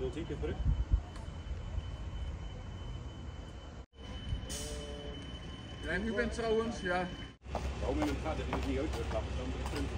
10 keer terug. Ja, en u bent trouwens, ja. Waarom in het gaat dat hij het niet uit wil klappen, dan